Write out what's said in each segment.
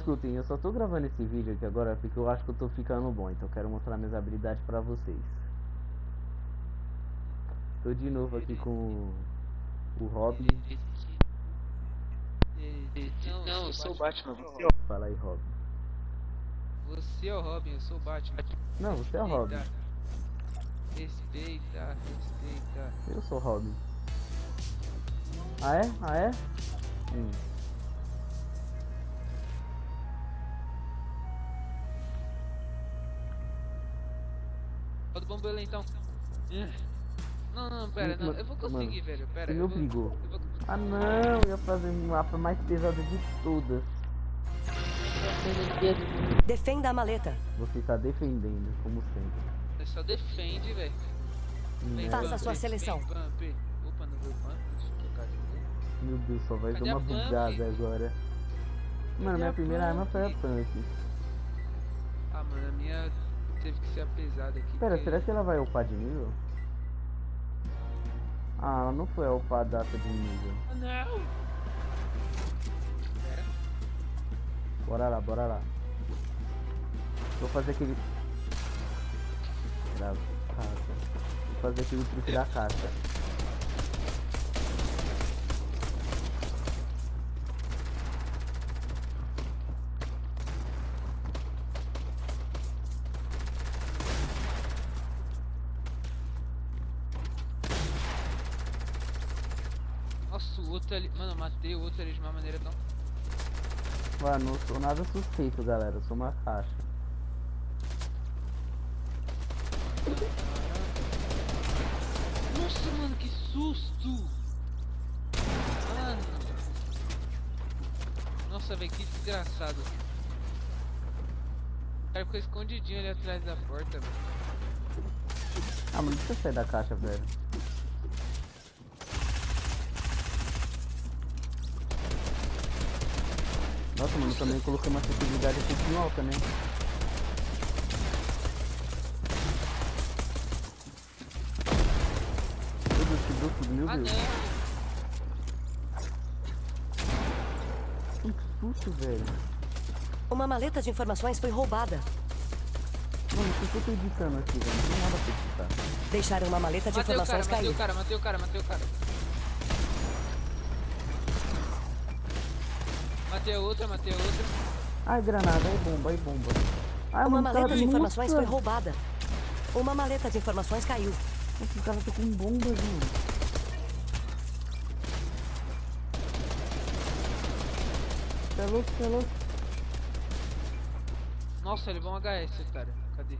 escutem, eu só tô gravando esse vídeo aqui agora porque eu acho que eu tô ficando bom, então eu quero mostrar minhas habilidades pra vocês. Tô de novo aqui com o Robin. Não, eu sou o Batman. Fala aí, Robin. Você é o Robin, eu sou o Batman. Não, você é o Robin. Respeita. Eu sou o Robin. Ah é? Ah é? Roda o bombeiro então. Não, pera, não, eu vou conseguir, velho. Pera, Você me obrigou. Ah não, eu ia fazer um mapa mais pesado de todas. Defenda a maleta. Você tá defendendo, como sempre. Você só defende, velho. Faça a sua seleção. Opa, não veio pump. Deixa eu trocar de novo. Meu Deus, só vai dar uma bugada agora. Mano, minha primeira arma foi a tanque. Ah, mano, a minha teve que ser a pesada aqui. Pera, será que ela vai upar de nível? Ah, ela não foi a upar a data de nível. Não! Bora lá. Vou fazer aquele... Vou fazer aquele truque da caixa. Nossa, o outro ali... Mano, eu matei o outro ali de uma maneira tão... Mano, não sou nada suspeito, galera. Eu sou uma caixa. Nossa, mano, que susto! Mano! Nossa, velho, que desgraçado. O cara ficou escondidinho ali atrás da porta, velho. Ah, mas deixa eu sair da caixa, velho. Nossa, mano, também coloquei uma sensibilidade um pouquinho alta, né? Meu Deus, quebrou tudo, meu Deus. Que susto, velho. Uma maleta de informações foi roubada. Mano, o que eu tô editando aqui, velho? Não tem nada pra editar. Deixaram uma maleta de informações cair. Matei o cara. Matei a outra. Ai, granada, ai, bomba. Ai, Uma mano, maleta de informações foi nossa. roubada. Uma maleta de informações caiu. Nossa, o cara tá com bomba, mano. Você é louco. Nossa, ele é bom HS, cara. Cadê?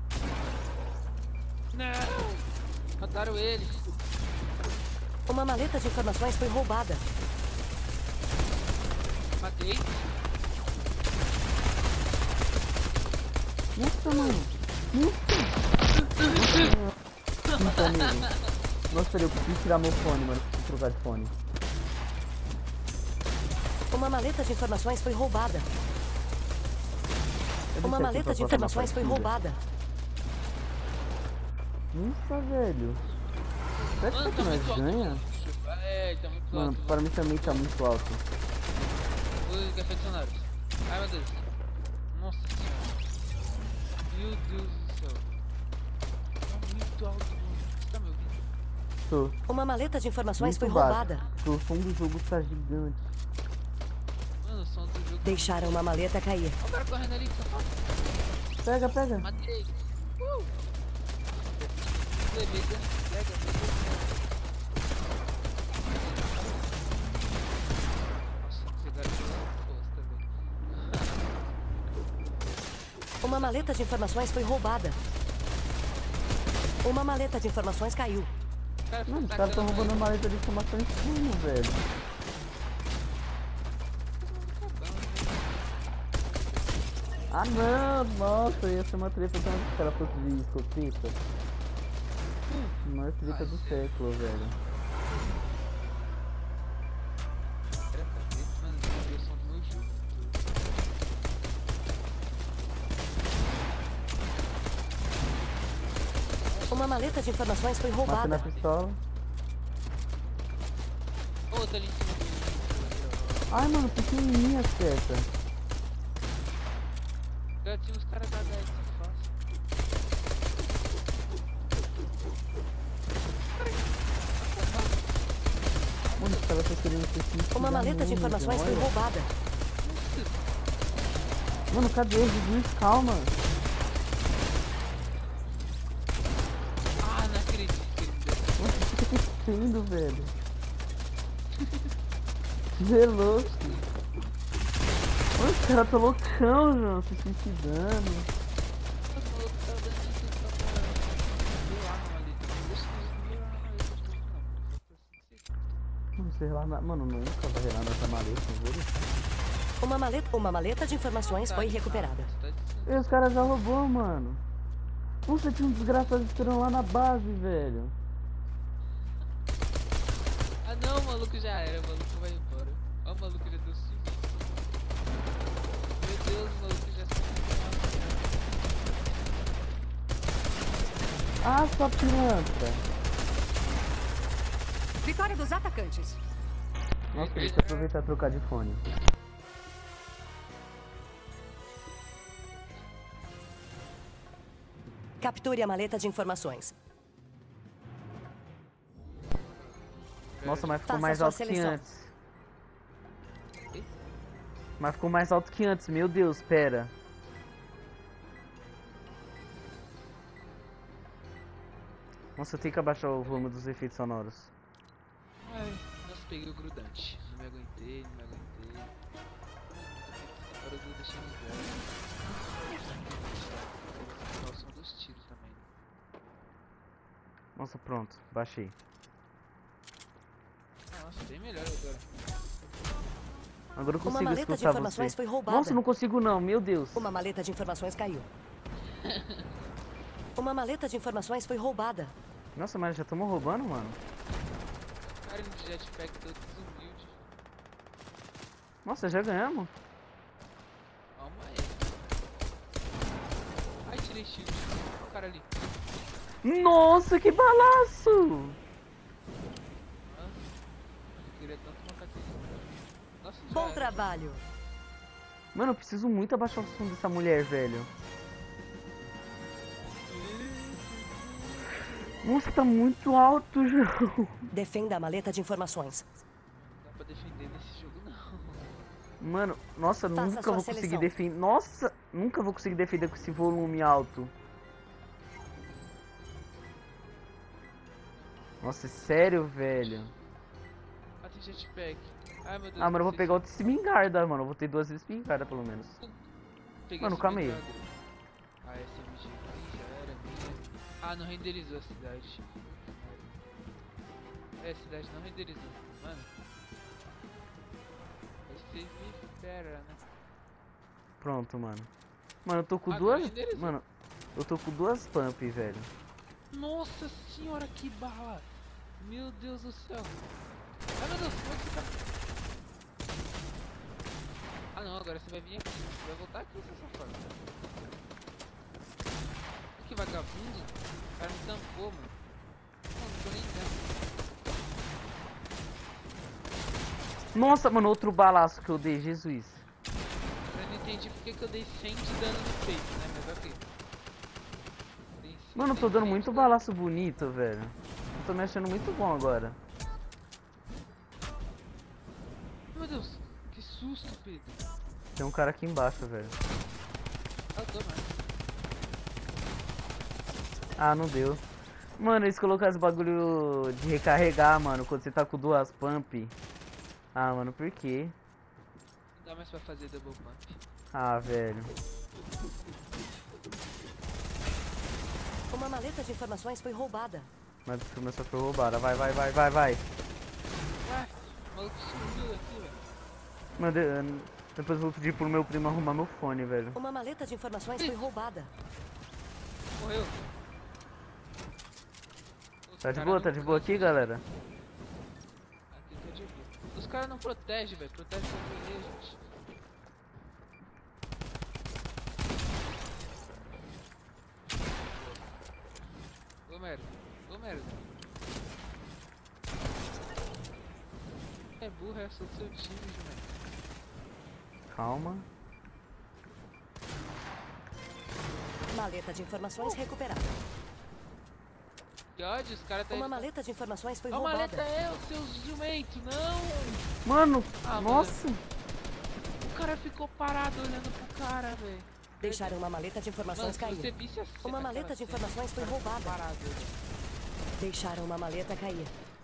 Não! Mataram ele. Uma maleta de informações foi roubada. Matei. Nossa, mano. Nossa, amigo. Nossa, eu preciso tirar meu fone, mano. Preciso trocar de fone. Uma maleta de informações foi roubada. Uma maleta de informações foi roubada. Nossa, velho. Será que nós ganha? É, tá muito Mano, alto. para mim também tá muito alto. Os refeicionários. Ai, meu Deus. Nossa senhora. Meu Deus do céu. Tá muito alto, mano. Você tá me ouvindo? Tô. Uma maleta de informações Muito foi baixo. roubada. O som do jogo tá gigante. Mano, o som do jogo. Deixaram uma maleta cair. Olha o cara correndo ali, safado. Pega. Matei. Beleza. Pega. Nossa, pegaram pela costa, velho. Uma maleta de informações foi roubada. Uma maleta de informações caiu. Mano, os caras tão roubando maleta de informações como, velho. Ah não, nossa, ia ser uma treta tão se o cara fosse de escopeta. Maior treta do século, velho. Mano, eu som do meu jogo. Uma maleta de informações foi Mata na roubada. pistola. Outra ali em cima do... Ai, mano, pequenininha essa. Gatinho, os caras da Dead se fácil. Mano, os caras estão querendo se suicidar. Uma maleta de informações foi olha. roubada. Mano, cadê Jesus? Calma. Ah, não acredito que ele me deu. Nossa, o que tá acontecendo, velho? Você é louco. Mano, os caras tão loucão, João, se suicidando. Os malucos tá dando isso só pra ver lá na maleta. Deixa eu ver lá na maleta de novo, não. Falta 5 segundos. Não sei lá, mano, nunca vai relar nessa maleta, não vou deixar. Uma maleta de informações foi recuperada. E os caras já roubou, mano. Nossa, tinha um desgraçado esperando lá na base, velho. Ah não, o maluco já era, o maluco vai embora. Ó, o maluco já deu 5. Meu Deus, o maluco já se Ah, sua criança. Vitória dos atacantes. Nossa, deixa eu aproveitar e trocar de fone. Capture a maleta de informações. Nossa, mas ficou Faça mais sua alto que seleção. antes. Mas ficou mais alto que antes, meu Deus, pera. Nossa, eu tenho que abaixar o volume dos efeitos sonoros. Ai, nossa, peguei o grudante. Não me aguentei, não me aguentei. Agora eu vou deixar no zero. Olha o som dos tiros também. Nossa, pronto, baixei. Nossa, bem melhor agora. Agora eu Uma consigo maleta de escutar informações você. foi roubada. Nossa, não consigo não, meu Deus. Uma maleta de informações caiu. Uma maleta de informações foi roubada. Nossa, mas já estamos roubando, mano. Cara de jetpack todo desumilde. Nossa, já ganhamos. Calma aí. Ai, tirei shield. Olha o cara ali. Nossa, que balaço! Eu queria tanto uma categoria. Nossa, já Bom era. trabalho. Mano, eu preciso muito abaixar o som dessa mulher, velho. Nossa, tá muito alto, João. Defenda a maleta de informações. Não dá pra defender nesse jogo, não. Mano, nossa, Faça nunca sua vou conseguir seleção. defender. Nossa, nunca vou conseguir defender com esse volume alto. Nossa, é sério, velho. Ah, tem jetpack. Ai, meu Deus. Ah, mano, eu vou não sei pegar outra espingarda, mano. Eu vou ter 2 vezes espingarda, pelo menos. Peguei Mano, esse calma aí. blindado. Ah, SMG aí já era minha. Ah, não renderizou a cidade. É, a cidade não renderizou. Mano. Aí vocês me esperam, né? Pronto, mano. Mano, eu tô com Ah, duas... não renderizou. Mano, eu tô com 2 pump, velho. Nossa senhora, que bala! Meu Deus do céu! Ai meu Deus, como é que você tá? Ah não, agora você vai vir aqui. Você vai voltar aqui, seu safado. Que vagabundo! O cara me tampou, mano. Não tô nem dando. Nossa, mano, outro balaço que eu dei, Jesus. Eu não entendi porque que eu dei 100 de dano no peito, né? Mas ok. Dei 100 Mano, eu tô de dando dano. muito balaço bonito, velho. Eu tô me achando muito bom agora. Meu Deus, que susto, Pedro. Tem um cara aqui embaixo, velho. Eu tô, mano. Ah, não deu. Mano, eles colocaram esse bagulho de recarregar, mano, quando você tá com 2 pump. Ah, mano, por quê? Não dá mais pra fazer double pump. Ah, velho. Uma maleta de informações foi roubada. Mas começou a ser roubada. Vai, vai, vai, vai, vai. Ué, o maluco sumiu aqui, velho. Mano, depois eu vou pedir pro meu primo arrumar meu fone, velho. Uma maleta de informações foi roubada. Morreu. Tá de boa? Tá de boa aqui, galera? Aqui tá de boa. Os caras não protegem, velho. Protege pra morrer, gente. Ô merda. Ô merda. É burro, essa do seu time, Jumento. Calma. Maleta de informações recuperada. Que ódio, os caras tá Uma aí. maleta de informações foi A roubada. maleta é o seu jumento, não! Mano, Ah, nossa. O cara ficou parado olhando pro cara, velho. Deixaram uma maleta de informações Mano, se você cair. visse a cena, Uma maleta aquela de cena, informações foi o cara ficou roubada. parado, velho. Deixaram uma maleta cair.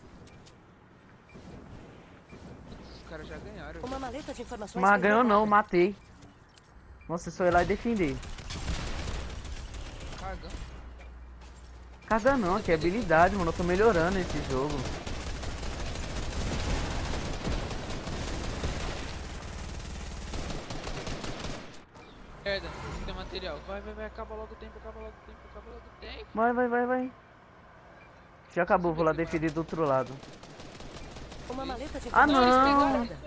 Os caras já ganharam. Uma maleta de informações Mas foi ganhou roubada. não, matei. Nossa, só ir lá e defender. Caga. Caga não, que é habilidade, mano. Eu tô melhorando esse jogo. Merda, tem material. Vai, acaba logo o tempo, acaba logo o tempo, acaba logo o tempo. Vai. Já acabou, vou lá defender do outro lado. Uma maleta de Ah, informações foi não. roubada.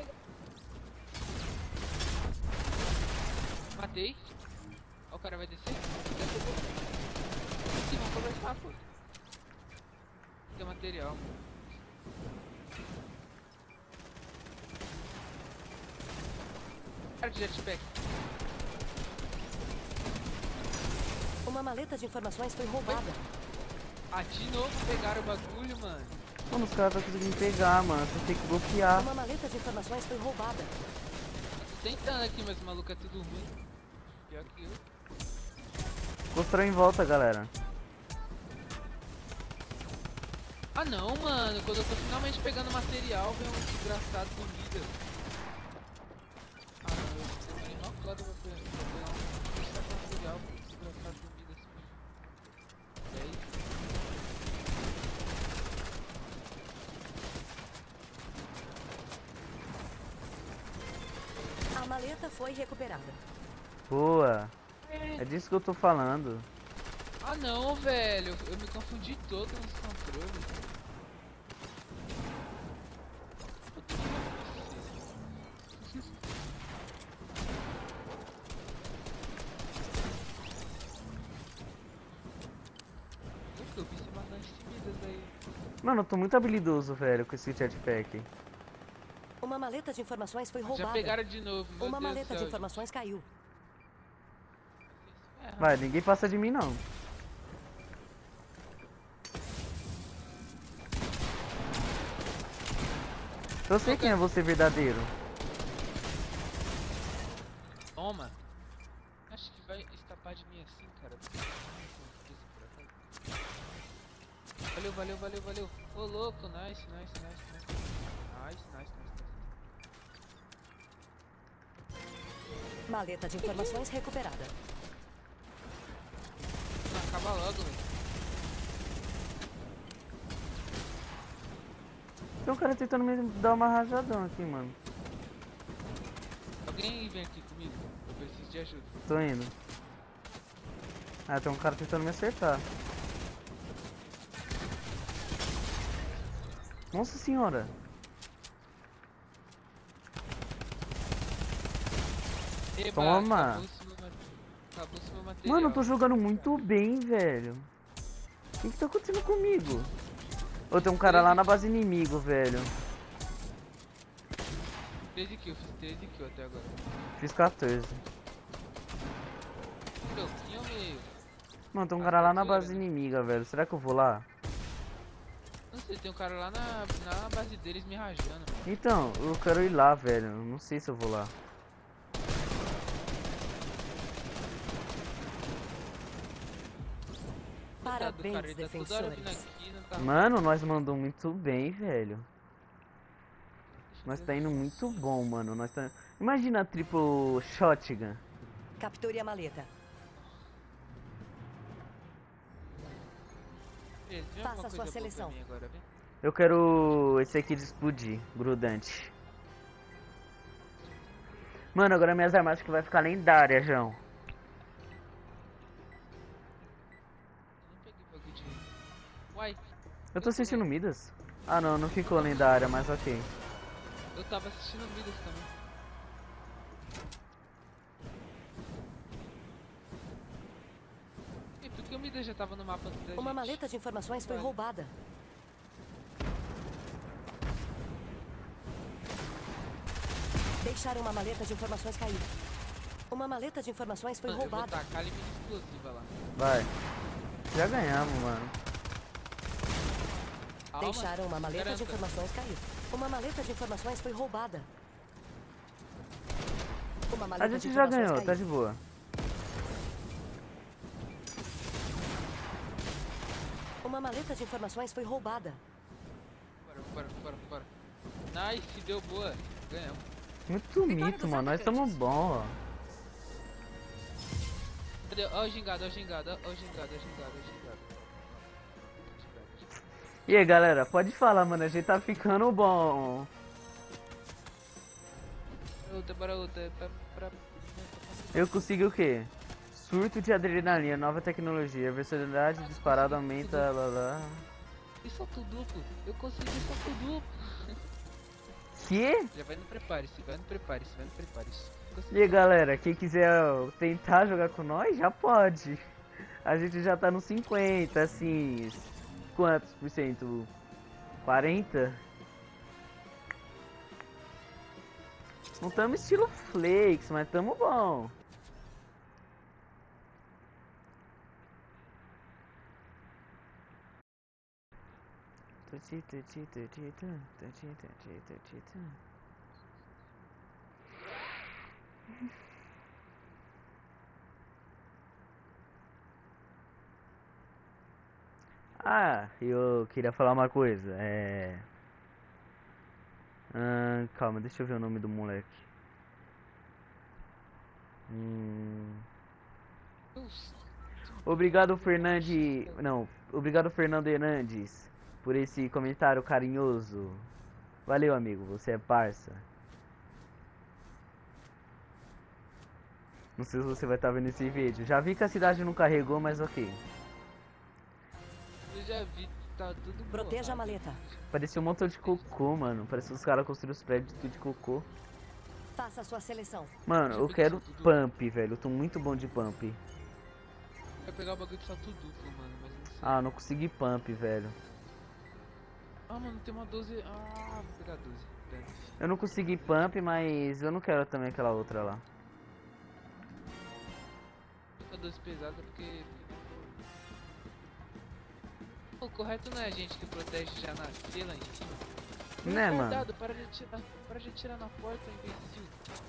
Matei. Ó, o cara vai descer. Sim, vamos conversar, pô. Tem material. Cara de jetpack. Uma maleta de informações foi roubada. Ah, de novo pegaram o bagulho, mano. Mano, os caras estão conseguindo pegar, mano. Você tem que bloquear. Uma maleta de informações foi roubada. Eu tô tentando aqui, mas o maluco é tudo ruim. Pior que eu. Constrói em volta, galera. Ah não, mano. Quando eu tô finalmente pegando material, vem um desgraçado comida. Ah não, eu demorei uma foda pra pegar um material, desgraçado comida assim. E aí? A maleta foi recuperada. Boa. É disso que eu tô falando. Ah não, velho. Eu me confundi todo nos controles. Eu vi você matando seguidas aí. Mano, eu tô muito habilidoso, velho, com esse jetpack. Uma maleta de informações foi Já roubada. pegaram de novo, meu Uma Deus maleta do de céu. informações caiu. Vai, ninguém passa de mim, não. Eu sei quem é você verdadeiro. Toma. Acho que vai escapar de mim assim, cara. Valeu. Ô louco, nice. Nice. Maleta de informações recuperada. Não, acaba logo, velho. Tem um cara tentando me dar uma rajadão aqui, mano. Alguém vem aqui comigo? Eu preciso de ajuda. Tô indo. Ah, tem um cara tentando me acertar. Nossa senhora. Eba, Toma. Acabou-se meu material. Mano, eu tô jogando muito bem, velho. O que tá acontecendo comigo? Ô, tem um cara lá na base inimigo, velho. 13 kills, fiz 13 kills até agora. Fiz 14. Pouquinho meio. Mano, tem um cara lá na base inimiga, velho. Será que eu vou lá? Não sei, tem um cara lá na base deles me rajando. Então, eu quero ir lá, velho. Não sei se eu vou lá. Parabéns, defensores. Mano, nós mandou muito bem, velho. Nós tá indo muito bom, mano. Nós tá... Imagina a triple shotgun. Capture a maleta. Faça a sua seleção. Agora, Eu quero esse aqui de explodir, grudante. Mano, agora minhas armas acho que vai ficar lendária, João. Uai, Eu tô assistindo Midas? Ah não, não ficou lendária, mas ok. eu tava assistindo Midas também. E por que o Midas já tava no mapa da Uma gente? maleta de informações foi roubada. Deixaram uma maleta de informações cair. Uma maleta de informações foi Mano, eu vou roubada. tacar ali mina explosiva lá. Vai. Já ganhamos, mano. Calma, Deixaram uma maleta de garanta. informações cair. Uma maleta de informações foi roubada. Uma maleta A de gente já informações ganhou, caiu. tá de boa. Uma maleta de informações foi roubada. Bora. Nice, deu boa. Ganhamos. Muito mito, mano. Nós estamos bons, ó. Cadê? Ó o gingado. E aí, galera, pode falar, mano. A gente tá ficando bom. Bora outra. Eu consegui o quê? Surto de adrenalina, nova tecnologia. Versatilidade disparada aumenta, lá lá. E salto duplo. Eu consegui salto duplo. Que? Já vai no prepare-se. E aí, galera, quem quiser tentar jogar com nós, já pode. A gente já tá no 50, assim. Quantos por cento? 40? Não tamo estilo Flakes, mas tamo bom. Ah, eu queria falar uma coisa. Calma, deixa eu ver o nome do moleque. Obrigado, Fernandes. Não, obrigado, Fernando Hernandes, por esse comentário carinhoso. Valeu, amigo, você é parça. Não sei se você vai estar vendo esse vídeo. Já vi que a cidade não carregou, mas ok. Eu já vi, tá tudo Proteja a borrado. maleta. Parecia um montão de cocô, mano. Parece que os caras construíram os prédios tudo de cocô. Faça a sua seleção. Mano, eu quero pump, velho. Eu tô muito bom de pump. Vai pegar o bagulho de salto duplo, mano, mas não sei. Ah, não consegui pump, velho. Ah, mano, tem uma 12. Ah, vou pegar 12. Dane. Eu não consegui pump, mas eu não quero também aquela outra lá. A 12 pesada porque. O correto não é a gente que protege já nascer lá em cima. Né, mano? Cuidado, para de atirar na porta, imbecil.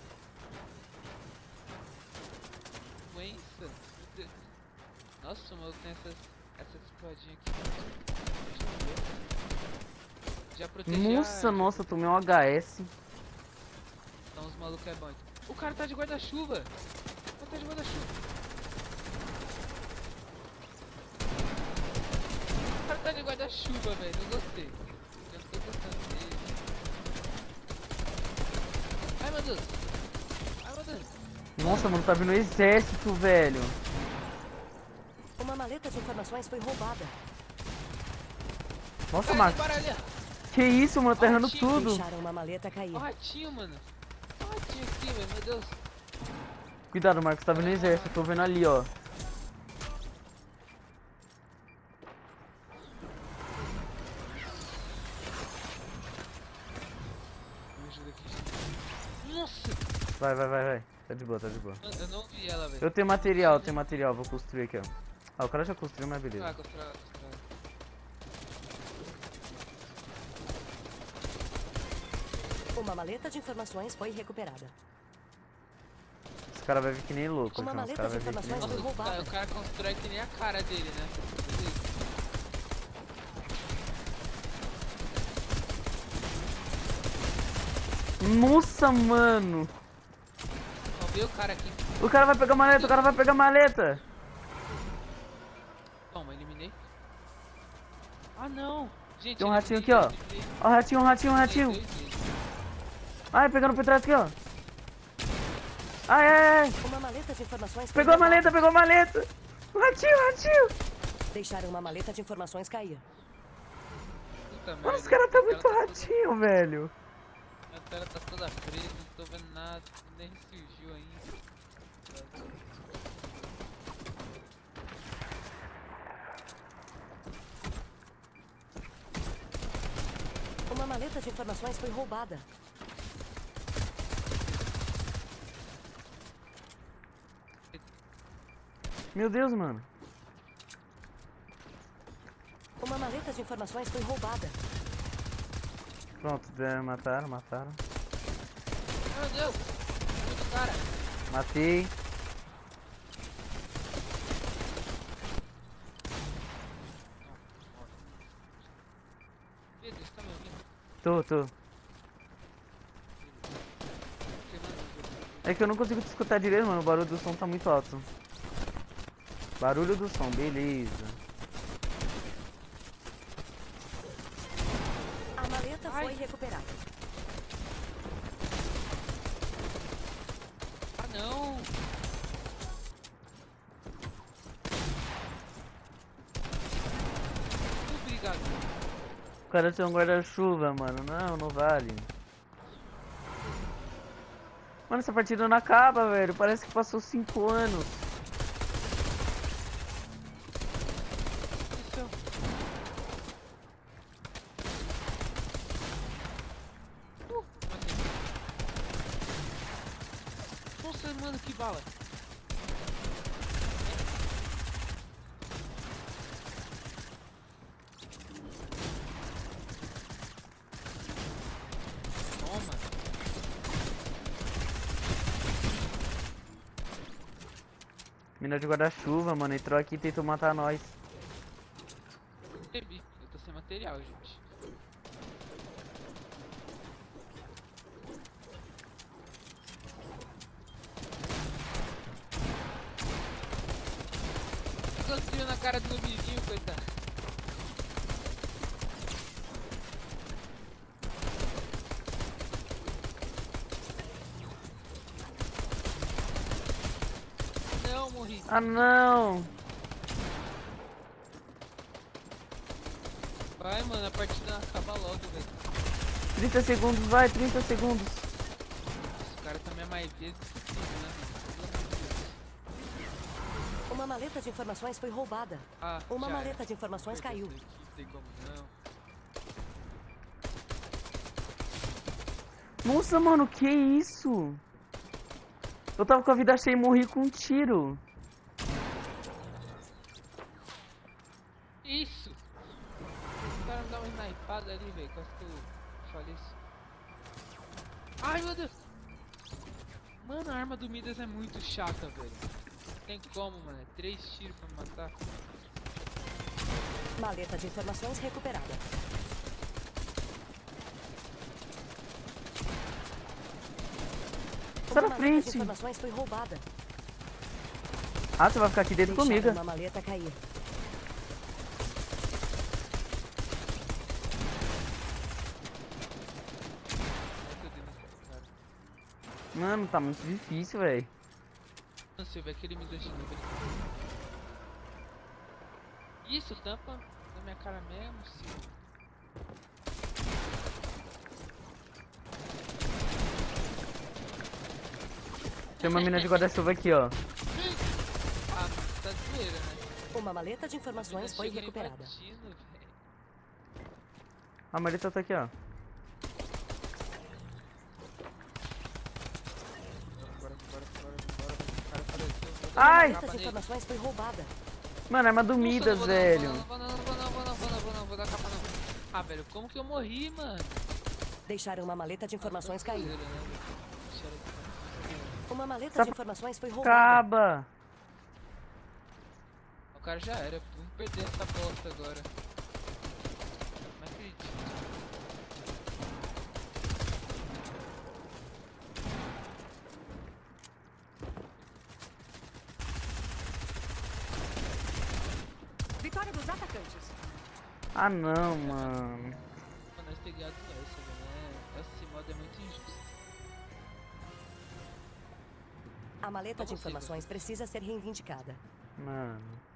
Doença. Nossa, o maluco tem essa espadinha aqui. Deixa eu ver. Já protegi Nossa, tomei um HS. Então os malucos é bom. O cara tá de guarda-chuva. O cara tá de guarda-chuva. O cara tá de guarda-chuva, velho. Eu gostei. Eu tô gostando dele. Ai, meu Deus. Ai, meu Deus. Nossa, mano, tá vindo exército, velho. Uma maleta de informações foi roubada. Nossa, Cara, Marcos. para ali. Que isso, mano? Tá errando Ratinho. tudo. Deixaram uma maleta cair. Ó o ratinho, mano. Ó o ratinho aqui, velho. Meu Deus. Cuidado, Marcos, tá vindo exército. Tô vendo ali, ó. Me ajuda aqui. Nossa. Vai. Tá de boa. Eu não vi ela, velho. Eu tenho material, vou construir aqui, ó. Ah, o cara já construiu, mas beleza. Ah, constrói. Uma maleta de informações foi recuperada. Os caras vão vir que nem louco, Uma então. Os maleta caras de vão vir que nem informações louco. foi roubada. O cara constrói que nem a cara dele, né? Nossa, mano. Ó, vê o cara aqui. O cara vai pegar maleta. Toma, eliminei. Ah, não. Gente, Tem um ratinho eliminei, aqui, ó. eliminei. Ó, ratinho. Eliminei dois deles. Ai, pegando por trás aqui, ó. Ai. Uma maleta de informações foi Pegou a roubada. maleta. Ratinho. Deixaram uma maleta de informações cair. Puta Mano, os merda, caras tá a muito tela toda- ratinho, velho. A tela tá toda preta, não tô vendo nada, nem ressurgiu ainda. Uma maleta de informações foi roubada. Meu Deus, mano. Uma maleta de informações foi roubada. Pronto, mataram. Meu Deus! Muito cara! Matei. Pedro, você tá me ouvindo? Tô. É que eu não consigo te escutar direito, mano. O barulho do som tá muito alto. Barulho do som, beleza. A maleta foi recuperada. Ah, não! Obrigado. O cara tem um guarda-chuva, mano. Não vale. Mano, essa partida não acaba, velho. Parece que passou 5 anos. Isso. Matei. Nossa, mano, que bala! Toma! Mina de guarda-chuva, mano. Entrou aqui e tentou matar nós. Bebi. Eu tô sem material, gente. Conseguiu na cara do meu vizinho, coitado. Não, morri. Ah, não. Vai, mano, a partida acaba logo, velho. 30 segundos, vai. 30 segundos. Esse cara tá me mais vezes que tudo, né, mano? Pelo amor de Deus. Uma maleta de informações foi roubada. Ah, Uma já maleta era. de informações Perdeu caiu. isso aqui, não tem como não. Nossa, mano, que isso? Eu tava com a vida cheia e morri com um tiro. Isso! O cara me dá uma snipada ali, velho. Quase que eu faleço. Ai, meu Deus! Mano, a arma do Midas é muito chata, velho. Não tem como, mano. É 3 tiros pra me matar. Maleta de informações recuperada. Sai Uma da maleta de frente. informações foi roubada. Ah, você vai ficar aqui dentro Deixaram comigo. uma maleta cair. Ai, que eu dei nesse cara. Mano, tá muito difícil, velho. Não sei, vai que ele me deixa de novo. Isso, tampa na minha cara mesmo, sim. Tem uma mina de guarda-chuva aqui, ó. Ah, mano, tá zoeira, né? Uma maleta de informações foi Chega recuperada. invadindo, velho. A Marita tá aqui, ó. Bora. O cara apareceu. Vou dar Uma Ai! uma maleta capa de nele. informações foi roubada. Mano, arma do Nossa, Midas, não velho. vou dar capa não. Ah, velho, como que eu morri, mano? Deixaram uma maleta de informações Tá cair. zoeira, né, velho? Deixaram aqui. Uma maleta Essa de informações foi roubada. Acaba. O cara já era, vamos perder essa bosta agora. Não acredito. Vitória dos atacantes. Ah, não, mano. Mano, nós ter ganhado essa, velho. Esse modo é muito injusto. A maleta Não de consigo. informações precisa ser reivindicada. Mano.